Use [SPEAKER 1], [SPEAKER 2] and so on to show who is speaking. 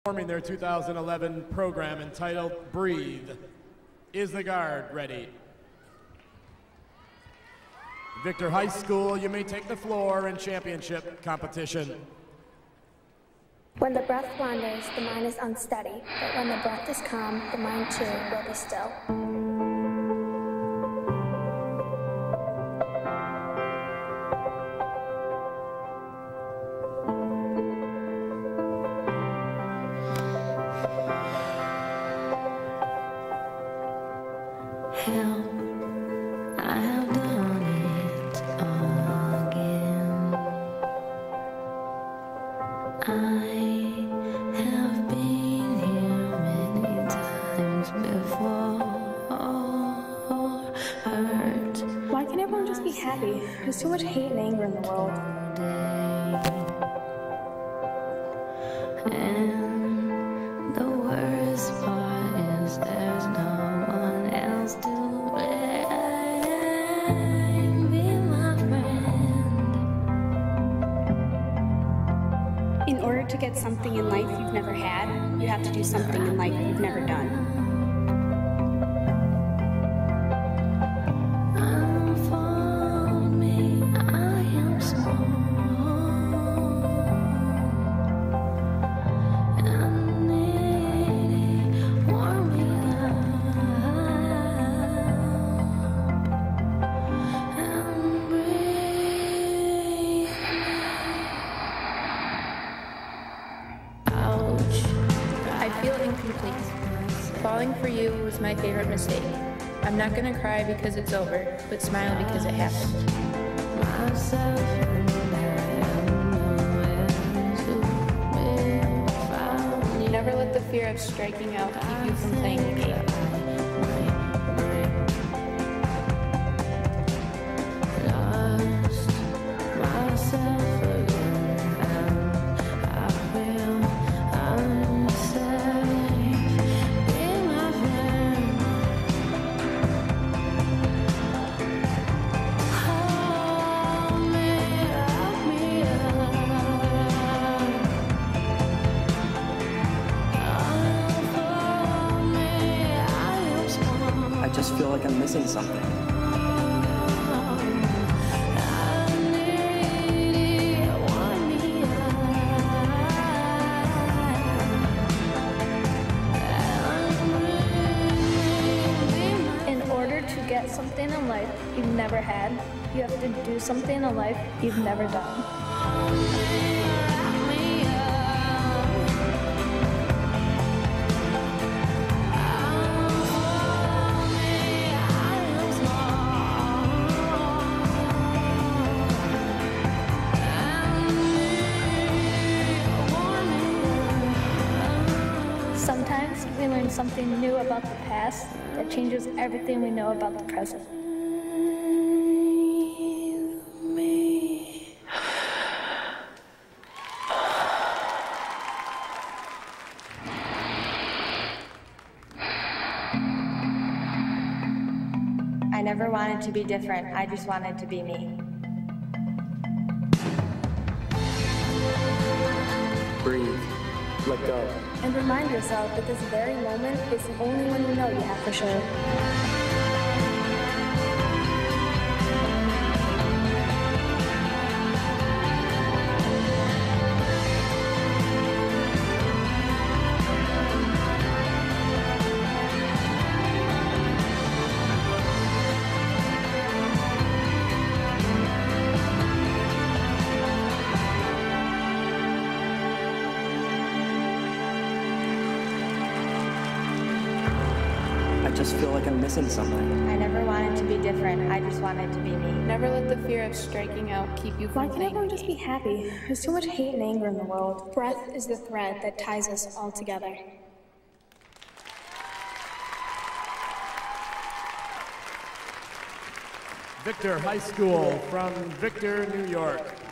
[SPEAKER 1] Performing their 2011 program entitled Breathe. Is the guard ready? Victor High School, you may take the floor in championship competition.
[SPEAKER 2] When the breath wanders, the mind is unsteady, but when the breath is calm, the mind too will be still.
[SPEAKER 3] Help, I have done it again. I have been here many times before. Hurt.
[SPEAKER 2] Why can't everyone just be happy? There's too much hate and anger in the world.
[SPEAKER 3] And the worst part is there's no one else to blame. Be my friend.
[SPEAKER 2] In order to get something in life you've never had, you have to do something in life you've never done.
[SPEAKER 3] Unfold me, I am small. And needy, warm me up. And breathe.
[SPEAKER 4] Ouch. I feel incomplete. Falling for you was my favorite mistake. I'm not gonna cry because it's over, but smile because it happened.
[SPEAKER 3] Myself and I have nowhere to be found.
[SPEAKER 4] Never let the fear of striking out keep you from playing the game.
[SPEAKER 3] Lost myself again, and I feel unsafe. Be my friend. Hold me, wrap me up. Unfold me, I am small.
[SPEAKER 5] I just feel like I'm missing something.
[SPEAKER 2] In order to get something in life you've never had, you have to do something in life you've never done. Sometimes we learn something new about the past that changes everything we know about the present.
[SPEAKER 6] I never wanted to be different. I just wanted to be me.
[SPEAKER 5] Breathe. Let go.
[SPEAKER 2] And remind yourself that this very moment is the only one you know you have for sure.
[SPEAKER 5] I just feel like I'm missing something.
[SPEAKER 6] I never wanted to be different. I just wanted to be me.
[SPEAKER 4] Never let the fear of striking out keep you
[SPEAKER 2] Why
[SPEAKER 4] from
[SPEAKER 2] can't
[SPEAKER 4] playing
[SPEAKER 2] everyone
[SPEAKER 4] the
[SPEAKER 2] just
[SPEAKER 4] game.
[SPEAKER 2] be happy? There's too much hate and anger in the world. Breath is the thread that ties us all together.
[SPEAKER 1] Victor High School from Victor, New York.